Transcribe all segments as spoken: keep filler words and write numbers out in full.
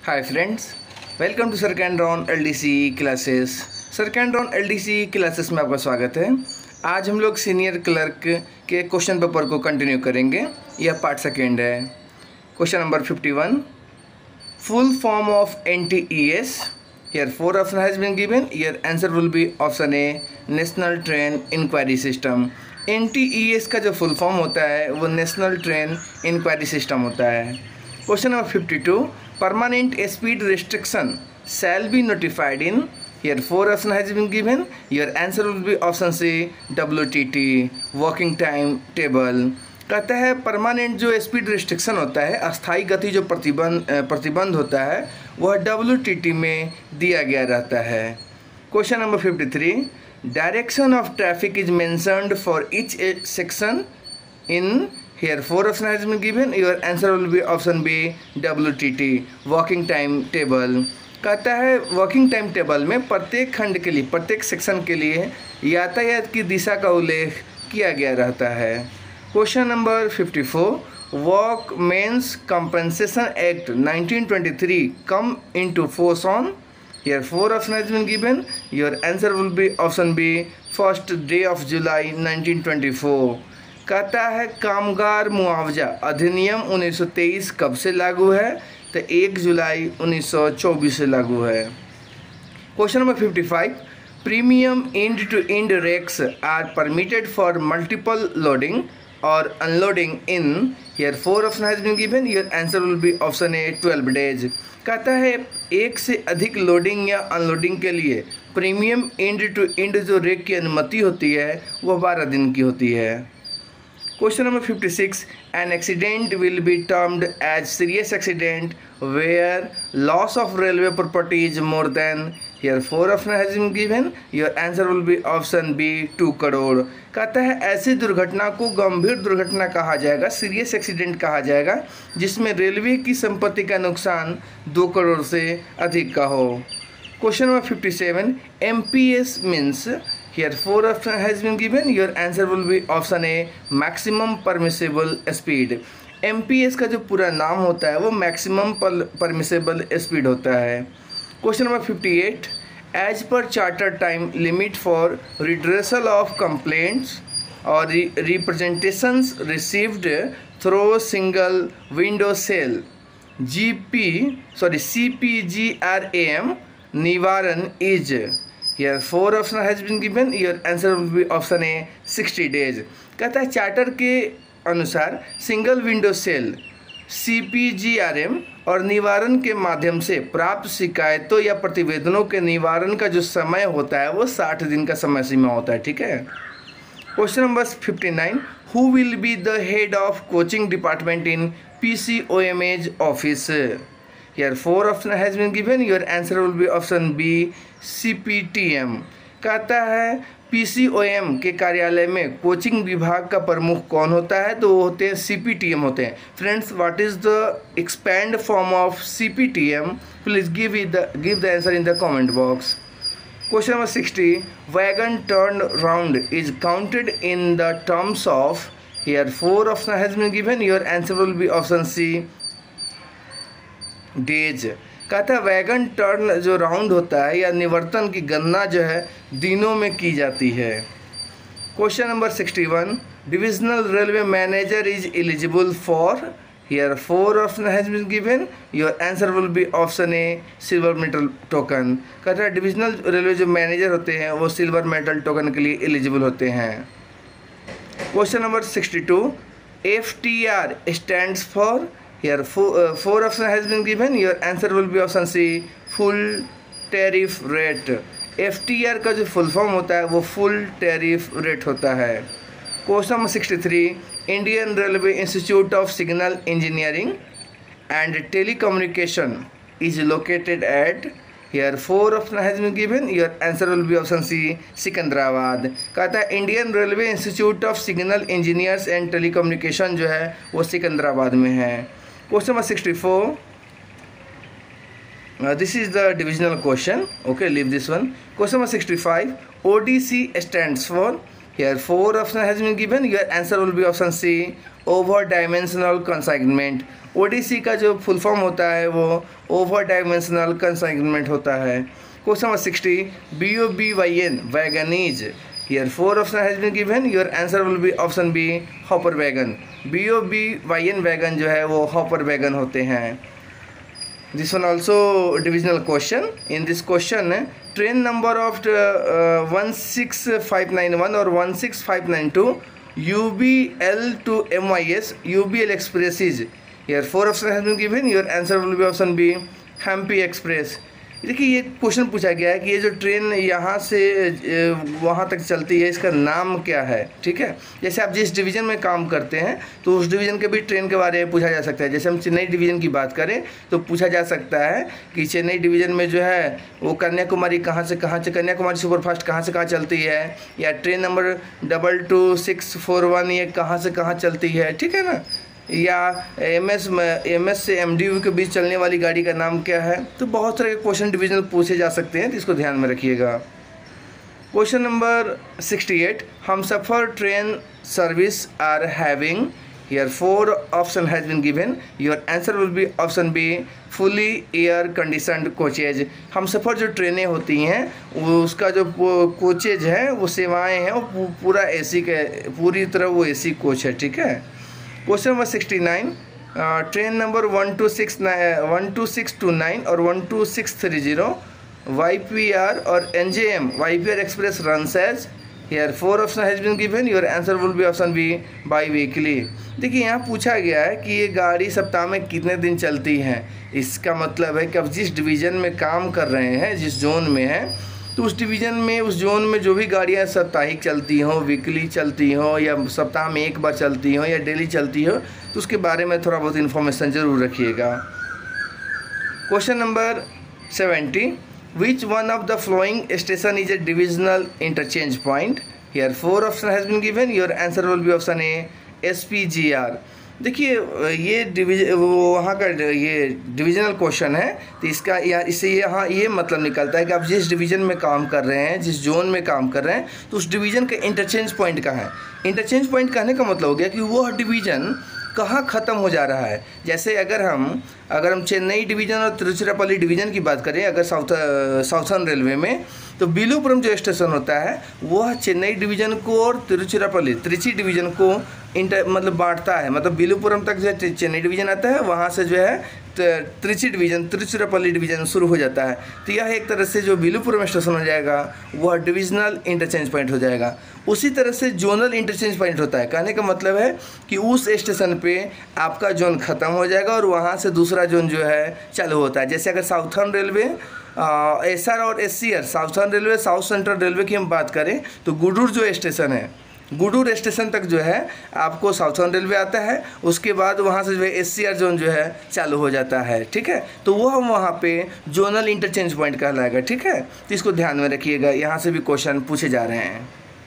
Hi friends, welcome to सरकैंड्रॉन LDC classes. सरकैंड्रॉन LDC classes में आपका स्वागत है। आज हम लोग सीनियर क्लर्क के क्वेश्चन पेपर को कंटिन्यू करेंगे। यह पार्ट सेकेंड है। Question number fifty one, full form of N T E S. Here four option has been given. Your answer will be option A, national train enquiry system. N T E S का जो full form होता है वो national train enquiry system होता है। Question number fifty two, permanent speed restriction shall be notified in. Here four option has been given. Your answer will be option C, W T T, working time table। कहता है permanent जो speed restriction होता है, अस्थायी गति जो प्रतिबंध प्रतिबंध होता है वह डब्ल्यू टी टी में दिया गया रहता है। Question number fifty three, direction of traffic is mentioned for each section in. Here four option has been given. Your answer will be option B, W T T, working time table। कहता है working time table में प्रत्येक खंड के लिए, प्रत्येक section के लिए यातायात की दिशा का उल्लेख किया गया रहता है। Question number fifty four, workmen's compensation act nineteen twenty three come into force on. Here four option has been given. Your answer will be option B, first day of July nineteen twenty four. कहता है कामगार मुआवजा अधिनियम उन्नीस सौ तेईस कब से लागू है? तो एक जुलाई उन्नीस सौ चौबीस से लागू है। Question number fifty five, premium end to end rakes are permitted for multiple loading और unloading in. Here four option has been given. Your answer will be option A, twelve days. कहता है एक से अधिक लोडिंग या unloading के लिए premium end to end जो रेक की अनुमति होती है वह बारह दिन की होती है। Question number fifty six, an accident will be termed as serious accident where loss of railway property is more than। Here four option has been given. Your answer will be option B, two crore. कहता है ऐसी दुर्घटना को गंभीर दुर्घटना कहा जाएगा, serious accident कहा जाएगा जिसमें रेलवे की संपत्ति का नुकसान दो करोड़ से अधिक का हो। Question number fifty seven, M P S means. Here four option has been given. Your answer will be option A, maximum permissible speed। M P S का जो पूरा नाम होता है वो maximum permissible speed होता है। Question number fifty eight, as per charter time limit for redressal of complaints or representations received through single window cell G P sorry C P G R A M निवारण is। Here four option has been given. Your answer will be option A, sixty days। कहता है charter के अनुसार single window cell C P G R M और निवारण के माध्यम से प्राप्त शिकायतों या प्रतिवेदनों के निवारण का जो समय होता है वो साठ दिन का समय सीमा होता है। ठीक है। Question number fifty nine, who will be the head of coaching department in P C O M as office. Here four option has been given. Your answer will be option B, C P T M। कहता है P C O M के कार्यालय में coaching विभाग का प्रमुख कौन होता है? तो वो होते हैं C P T M होते हैं। Friends, what is the expand form of C P T M? Please give the give the answer in the comment box. Question number sixty, wagon turn round is counted in the terms of. Here four option has been given. Your answer will be option C, days. कहता है wagon turn जो round होता है या निवर्तन की गणना जो है दिनों में की जाती है। Question number sixty one, divisional railway manager is eligible for. Here four option has been given. Your answer will be option A, silver metal token. कहता है डिविजनल रेलवे जो मैनेजर होते हैं वो सिल्वर मेटल टोकन के लिए eligible होते हैं। Question number sixty two, F T R stands for. Here four, uh, four option has been given. Your answer will be option C, full tariff rate। F T R का जो full form होता है वो full tariff rate होता है। Question number sixty three, Indian railway institute of signal engineering and telecommunication is located at. Here four option has been given. Your answer will be option C, Secunderabad. कहता है Indian railway institute of signal engineers and telecommunication जो है वो सिकंदराबाद में है। Question number sixty four, this is the divisional question. Okay, leave this one. Question number sixty five, O D C स्टैंड्स for. Here four option has been given. Your answer will be option C, over dimensional consignment. O D C का जो full form होता है वो over dimensional consignment होता है। Question number sixty, B O B Y N wagons. Here four option has been given. Your answer will be option B, hopper wagon. B O B Y N wagon जो है वो hopper wagon होते हैं। This one also divisional question. In this question train number of one six five nine one और one six five nine two U B L to M Y S you B L express is. Here four option has been given. Your answer will be option B, Hampi Express. देखिए ये question पूछा गया है कि ये जो train यहाँ से वहाँ तक चलती है इसका नाम क्या है। ठीक है, जैसे आप जिस डिवीज़न में काम करते हैं तो उस डिवीज़न के भी ट्रेन के बारे में पूछा जा सकता है। जैसे हम चेन्नई डिवीज़न की बात करें तो पूछा जा सकता है कि चेन्नई डिवीज़न में जो है वो कन्याकुमारी कहाँ से कहाँ से कन्याकुमारी सुपरफास्ट कहाँ से कहाँ चलती है, या train number double two six four one ये कहाँ से कहाँ चलती है। ठीक है ना, या एम एस एम एस से एम डी यू के बीच चलने वाली गाड़ी का नाम क्या है। तो बहुत तरह के क्वेश्चन डिविजनल पूछे जा सकते हैं, तो इसको ध्यान में रखिएगा। Question number sixty eight, Humsafar train service are having. Here four option has been given. Your answer will be option B, fully air conditioned coaches. Humsafar जो ट्रेनें होती हैं वो उसका जो कोचेज है वो सेवाएँ हैं वो पूरा ए सी के पूरी तरह वो ए सी कोच है। ठीक है। Question number sixty nine, train number one two six one two six two nine और one two six three zero Y P R और N J M Y P R express runs as. Here four option has been given. Your answer will be option B, biweekly. देखिए यहाँ पूछा गया है कि ये गाड़ी सप्ताह में कितने दिन चलती हैं। इसका मतलब है कि आप जिस डिवीज़न में काम कर रहे हैं, जिस जोन में हैं, तो उस डिवीज़न में उस जोन में जो भी गाड़ियाँ साप्ताहिक चलती हों, वीकली चलती हों, या सप्ताह में एक बार चलती हों, या डेली चलती हो, तो उसके बारे में थोड़ा बहुत इन्फॉर्मेशन ज़रूर रखिएगा। Question number seventy, which one of the following station is a divisional interchange point. Here four option has been given. Your answer will be option A, S P G R. देखिए ये डिवीज वहाँ का ये divisional question है, तो इसका या इससे यहाँ ये मतलब निकलता है कि आप जिस डिवीज़न में काम कर रहे हैं, जिस जोन में काम कर रहे हैं, तो उस डिवीज़न का इंटरचेंज पॉइंट कहाँ है। इंटरचेंज पॉइंट कहने का मतलब हो गया कि वह डिवीज़न कहाँ ख़त्म हो जा रहा है। जैसे अगर हम अगर हम चेन्नई डिवीज़न और तिरुचिरापल्ली डिवीज़न की बात करें अगर साउथ साउथर्न रेलवे में, तो बिलुपुरम जो स्टेशन होता है वह चेन्नई डिवीज़न को और तिरुचिरापल्ली त्रिची डिवीज़न को इंटर मतलब बांटता है। मतलब बिलुपुरम तक जो है चेन्नई डिवीज़न आता है, वहाँ से जो है त्रिची डिवीज़न तिरुचिरापल्ली डिवीज़न शुरू हो जाता है। तो यह एक तरह से जो बिलुपुरम स्टेशन हो जाएगा वह डिविजनल इंटरचेंज पॉइंट हो जाएगा। उसी तरह से जोनल इंटरचेंज पॉइंट होता है। कहने का मतलब है कि उस स्टेशन पे आपका जोन ख़त्म हो जाएगा और वहाँ से दूसरा जोन जो है चालू होता है। जैसे अगर साउथर्न रेलवे एस आर और S C R southern railway south central railway की हम बात करें तो गुडूर जो स्टेशन है, गुडूर स्टेशन तक जो है आपको साउथर्न रेलवे आता है, उसके बाद वहाँ से जो है एस सी आर जोन जो है चालू हो जाता है। ठीक है, तो वो हम वहाँ पे जोनल इंटरचेंज पॉइंट कहलाएगा। ठीक है, तो इसको ध्यान में रखिएगा, यहाँ से भी क्वेश्चन पूछे जा रहे हैं।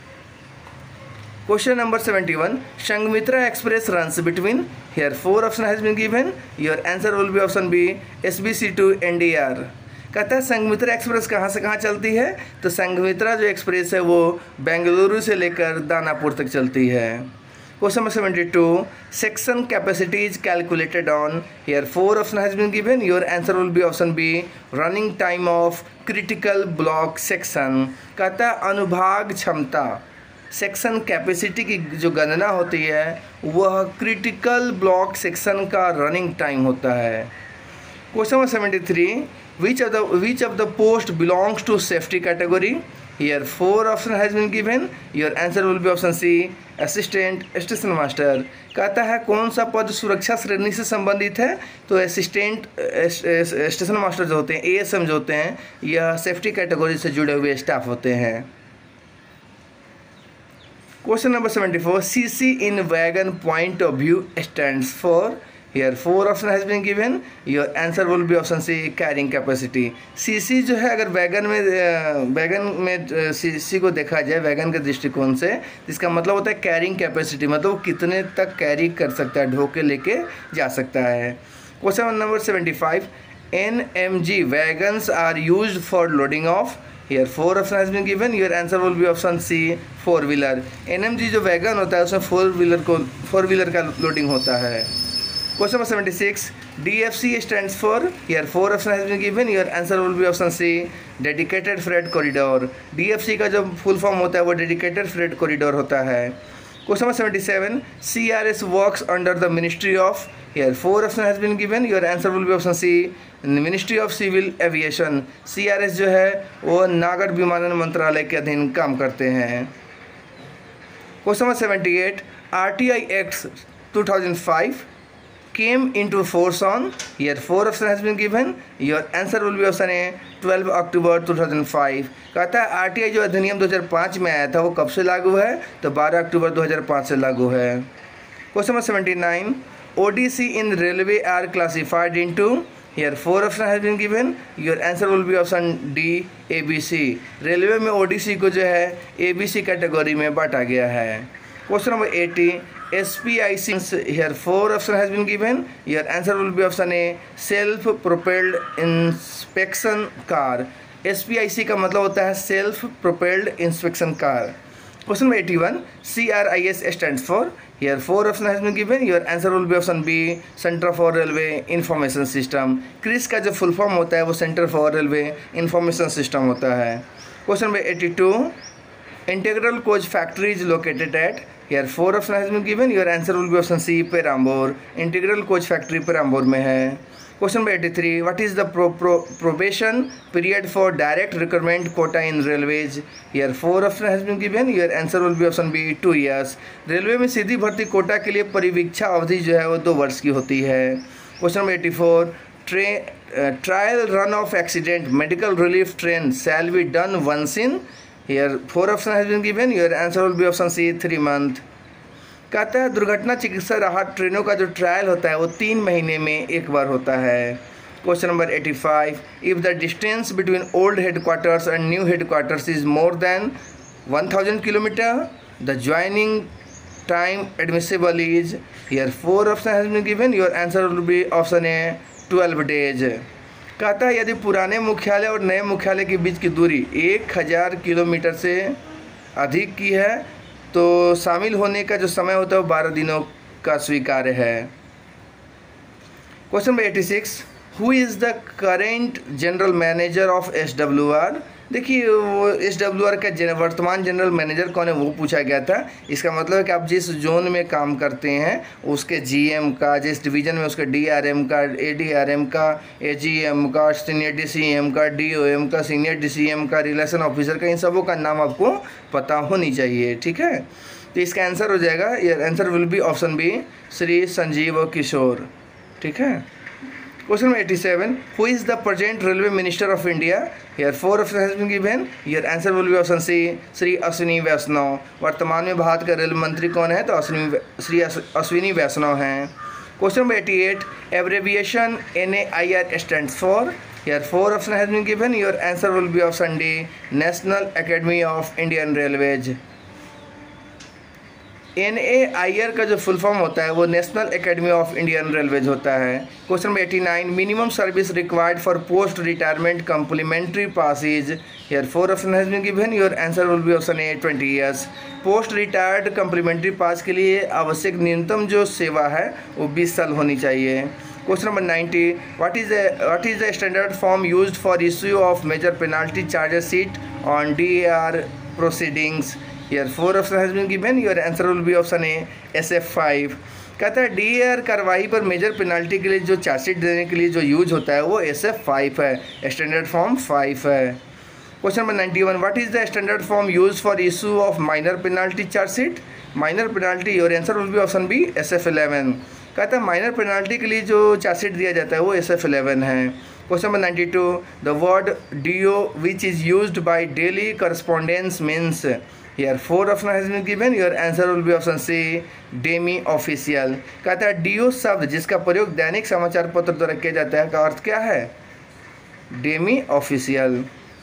Question number seventy one, Sanghamitra express runs between. Here four option has been given. Your answer will be option B, S B C to N D R. कहता है संघमित्रा एक्सप्रेस कहाँ से कहाँ चलती है, तो संघमित्रा जो एक्सप्रेस है वो बेंगलुरु से लेकर दानापुर तक चलती है। Question number seventy two, section capacity is calculated on. Here four option has been given. Your answer will be option B, running time of critical block section. कहता है अनुभाग क्षमता, सेक्शन कैपेसिटी की जो गणना होती है वह क्रिटिकल ब्लॉक सेक्शन का रनिंग टाइम होता है। Question number seventy three, which of the which of the post belongs to safety category. Here four option has been given. Your answer will be option C, assistant station master। कहता है कौन सा पद सुरक्षा श्रेणी से संबंधित है, तो असिस्टेंट स्टेशन मास्टर जो होते हैं, ए एस एम जो होते हैं, यह सेफ्टी कैटेगरी से जुड़े हुए स्टाफ होते हैं। Question number seventy four, C C in wagon point of view stands for. Here four option has been given. Your answer will be option C, carrying capacity। C C जो है अगर wagon में wagon में C C को देखा जाए wagon के दृष्टिकोण से, इसका मतलब होता है कैरिंग कैपेसिटी, मतलब वो कितने तक कैरी कर सकता है, ढो के लेके जा सकता है। Question number seventy five, N M G wagons are used for loading of. Here four option has been given, your answer will be option C four wheeler. NMG जो वैगन होता है उसमें फोर व्हीलर को four wheeler का loading होता है। Question number seventy six, D F C stands for, here four option has been given, your answer will be option C dedicated freight corridor. D F C का जो full form होता है वो dedicated freight corridor होता है। Question number seventy seven, C R S works under the ministry of, here four option has been given, your answer will be option C ministry of civil aviation. C R S जो है वो नागर विमानन मंत्रालय के अधीन काम करते हैं। Question number seventy eight, R T I act two thousand five came into force on, here four option has been given, your answer will be option A twelve October two thousand five. कहता है RTI जो अधिनियम दो हज़ार पाँच में आया था वो कब से लागू है, तो बारह अक्टूबर दो हज़ार पाँच से लागू है। Question number seventy nine, ODC in railway are classified into, here four option has been given, your answer will be option D ABC. Railway में ओडीसी को जो है एबीसी कैटेगरी में बांटा गया है। Question number eighty, S P I C, here four option has been given, your answer will be option A self propelled inspection car. S P I C का मतलब होता है self propelled inspection car. Question number eighty one, C R I S stands for, here four option has been given, your answer will be option B centre for railway information system. CRIS का जो full form होता है वो centre for railway information system होता है। Question number eighty two, integral coach factory is located at, here four option has been given, your answer will be option C Perambur. Integral coach factory Perambur में है। Question number eighty three, what is the pro pro probation period for direct recruitment quota in railways, here four option has been given, your answer will be option B two years. Railway में सीधी भर्ती कोटा के लिए परिवीक्षा अवधि जो है वो दो वर्ष की होती है। Question number eighty four, train trial run of accident medical relief train shall be done once in, here four option has been given, your answer will be option C three month. कहता है दुर्घटना चिकित्सा राहत ट्रेनों का जो trial होता है वो तीन महीने में एक बार होता है। Question number eighty five, if the distance between old headquarters and new headquarters is more than one thousand kilometre, the joining time admissible is, here four option has been given, your answer will be option A twelve days. कहता है यदि पुराने मुख्यालय और नए मुख्यालय के बीच की दूरी एक हज़ार किलोमीटर से अधिक की है तो शामिल होने का जो समय होता है वो बारह दिनों का स्वीकार्य है। Question number eighty six, who is the current general manager of S W R. देखिए वो एस डब्ल्यू आर का वर्तमान जनरल मैनेजर कौन है वो पूछा गया था। इसका मतलब है कि आप जिस जोन में काम करते हैं उसके जीएम का, जिस डिवीज़न में उसके डीआरएम का, एडीआरएम का, एजीएम का, सीनियर डीसीएम का, डीओएम का, सीनियर डीसीएम का, रिलेशन ऑफिसर का, इन सबों का नाम आपको पता होनी चाहिए। ठीक है, तो इसका आंसर हो जाएगा, ये answer will be option B Shri Sanjeev Kishore. ठीक है। Question number eighty seven, who is the present railway minister of India, here four option has been given, your answer will be option C Shri Ashwini Vaishnaw. वर्तमान में भारत के रेल मंत्री कौन है, तो अश्विनी श्री अश्विनी वैष्णव हैं। Question number eighty eight, abbreviation N A I R stands for, here four option has been given, your answer will be option D national academy of Indian railways. N A I R का जो full form होता है वो national academy of Indian railways होता है। Question number eighty nine, minimum service required for post retirement complimentary passes, here four option has been given, your answer will be option A twenty years. Post retired complimentary pass के लिए आवश्यक न्यूनतम जो सेवा है वो बीस साल होनी चाहिए। Question number ninety, what is what is the standard form used for issue of major penalty charges sheet on D A R proceedings, here four option has been given, your answer will be option A S F five. कहता है D A are कार्रवाई पर major penalty के लिए जो chargesheet देने के लिए जो यूज होता है वो एस एफ फाइव है, स्टैंडर्ड फॉर्म फाइव है। Question number ninety one, what is the standard form use for issue of minor penalty chargesheet, minor penalty, your answer will be option B S F eleven. कहता है minor penalty के लिए जो chargesheet दिया जाता है वो एस एफ इलेवन है। Question number ninety two, the word D O which is used by daily correspondence means, here four option has been given, your answer will be option C demi official. कहता है D O शब्द जिसका प्रयोग दैनिक समाचार पत्र द्वारा किया जाता है का अर्थ क्या है, demi official.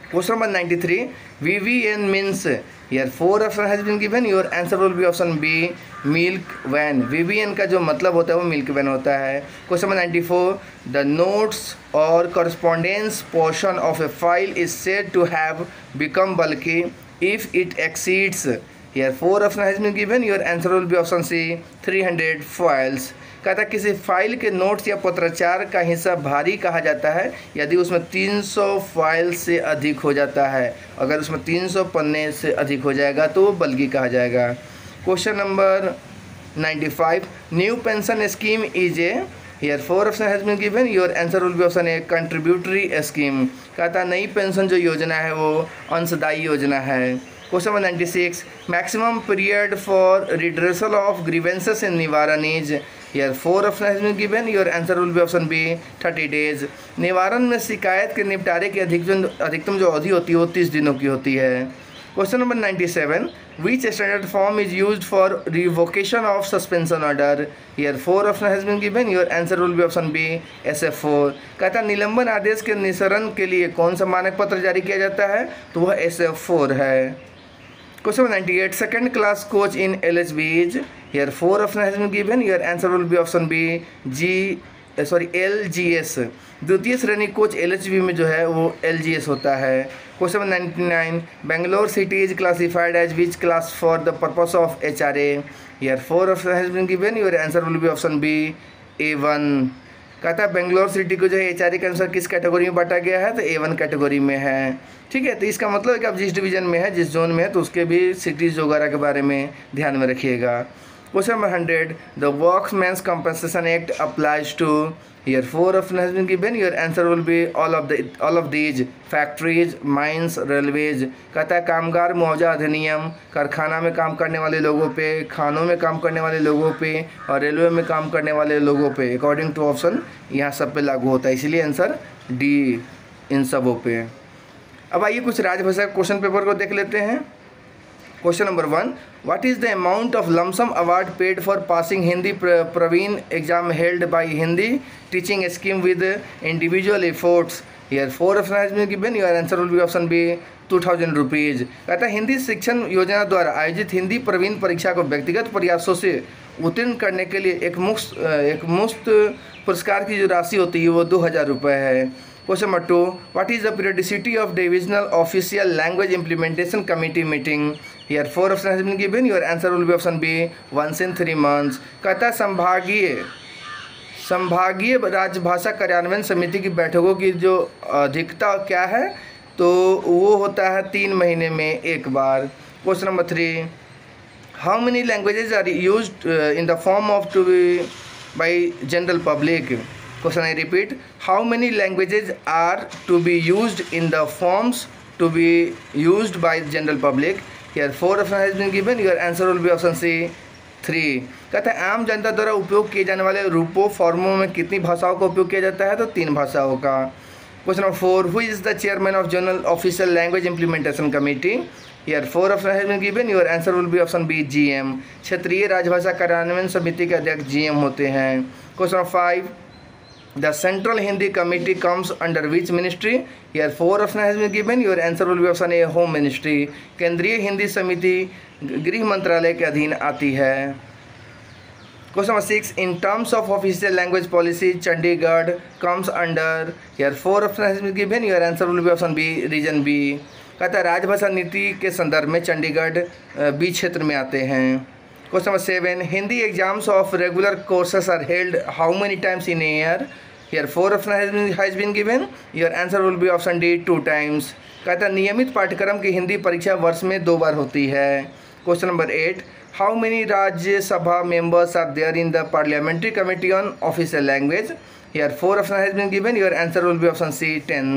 Question number ninety-three. V V N means, here four option has been given. Your answer will be option B, milk van. V V N का जो मतलब होता है वो milk van होता है. Question number ninety-four. The notes or correspondence portion of a file is said to have become bulky if it exceeds. Here four option has been given. Your answer will be option C, three hundred files. कहता है किसी file के notes या पत्राचार का हिस्सा भारी कहा जाता है यदि उसमें तीन सौ फाइल से अधिक हो जाता है. अगर उसमें तीन सौ पन्ने से अधिक हो जाएगा तो वो बल्कि कहा जाएगा. Question number ninety-five. New pension scheme is a. Here four option has been given. Your answer will be option A, contributory scheme. कहता है नई पेंशन जो योजना है वो अंशदायी योजना है. Question number ninety-six. Maximum period for redressal of grievances in निवारण is. Here four option has been given. Your answer will be option B, thirty days. निवारण में शिकायत के निपटारे की अधिकतम अधिकतम जो अवधि होती है वो तीस दिनों की होती है. Question number ninety-seven. Which standard form is used for revocation of suspension order? Here four option has been given. Your answer will be option B, S F four. कहता निलंबन आदेश के निस्सरण के लिए कौन सा मानक पत्र जारी किया जाता है तो वह S F four है. Question number ninety-eight. Second class coach in L H B is. Here four option has been given. Your answer will be option B, G uh, sorry L G S. द्वितीय श्रेणी coach L H B में जो है वो L G S होता है. Question number ninety-nine. Bangalore city is classified as which class for the purpose of H R A? Here four option has been given. Your answer will be option B, A one. कहता है Bangalore city को जो है H R A के अनुसार किस category में बांटा गया है तो ए वन कैटेगरी में है. ठीक है, तो इसका मतलब है कि आप जिस डिवीज़न में है, जिस जोन में है, तो उसके भी सिटीज़ वगैरह के बारे में ध्यान में रखिएगा. Question number hundred. The workman's compensation act applies to. Here four option has been given. Your answer will be all of the all of these. Factories, mines, railways. कहता है कामगार मुआवजा अधिनियम कारखाना में काम करने वाले लोगों पे, खानों में काम करने वाले लोगों पे और रेलवे में काम करने वाले लोगों पे अकॉर्डिंग टू ऑप्शन यहाँ सब पे लागू होता है. इसलिए आंसर डी इन सबों पे. अब आइए कुछ राजभाषा क्वेश्चन पेपर को देख लेते हैं. Question number one. What is the amount of lump sum award paid for passing Hindi Praveen exam held by Hindi teaching scheme with individual efforts. Here four option has been given. Your answer will be option B, two thousand rupees. कहता है हिंदी शिक्षण योजना द्वारा आयोजित हिंदी प्रवीण परीक्षा को व्यक्तिगत प्रयासों से उत्तीर्ण करने के लिए एक मुफ्त एक मुफ्त पुरस्कार की जो राशि होती है वो दो हज़ार रुपये है. Question number two. What is the periodicity of divisional official language implementation committee meeting. Here four option has been given. Your answer will be option B, once in three months. कहता है संभागीय संभागीय राजभाषा कार्यान्वयन समिति की बैठकों की जो अधिकता क्या है तो वो होता है तीन महीने में एक बार. Question number three. How many languages are used in the form of to be by general public. Question I repeat. How many languages are to be used in the forms to be used by general public? Here four option has been given. Your answer will be option C, three. कहता है आम जनता द्वारा उपयोग किए जाने वाले रूपों फॉर्मों में कितनी भाषाओं का उपयोग किया जाता है तो तीन भाषाओं का. Question number four. Who is the chairman of general official language implementation committee. Here four option has been given. Your answer will be option B, G M. क्षेत्रीय राजभाषा कार्यान्वयन समिति के अध्यक्ष जी एम होते हैं. Question number five. The Central Hindi Committee comes under which ministry? Here four option has been given. Your answer will be option A, Home Ministry. केंद्रीय हिंदी समिति गृह मंत्रालय के अधीन आती है. Question number six. In terms of official language policy, Chandigarh comes under. Here four option has been given. Your answer will be option B, region B. कहता है राजभाषा नीति के संदर्भ में चंडीगढ़ बी क्षेत्र में आते हैं. Question number seven. Hindi exams of regular courses are held how many times in a year? Here four option has been has been given. Your answer will be option D, two times. कहता है नियमित पाठ्यक्रम की हिंदी परीक्षा वर्ष में दो बार होती है. Question number eight. How many Rajya Sabha members are there in the parliamentary committee on official language? Here four option has been given. Your answer will be option C, ten.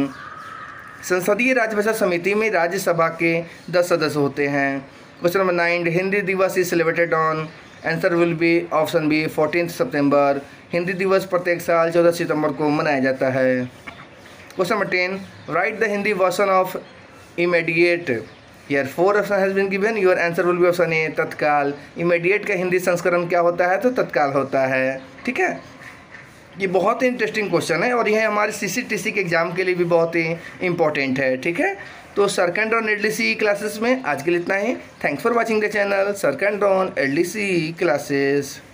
संसदीय राजभाषा समिति में राज्यसभा के दस सदस्य होते हैं. Question number nine. Hindi Diwas is celebrated on. Answer will be option B, fourteen September. Hindi Diwas प्रत्येक साल चौदह सितंबर को मनाया जाता है. Question number ten. Write the Hindi version of immediate. Here four option has been given. Your answer will be option A, तत्काल. Immediate का हिंदी संस्करण क्या होता है तो तत्काल होता है. ठीक है. ये बहुत ही इंटरेस्टिंग क्वेश्चन है और यह हमारे सीसीटीसी के एग्ज़ाम के लिए भी बहुत ही इंपॉर्टेंट है। ठीक है, तो सर्केंड्रॉन एलडीसी क्लासेस में आज के लिए इतना ही। Thanks for watching the channel सर्केंड्रॉन एलडीसी क्लासेस।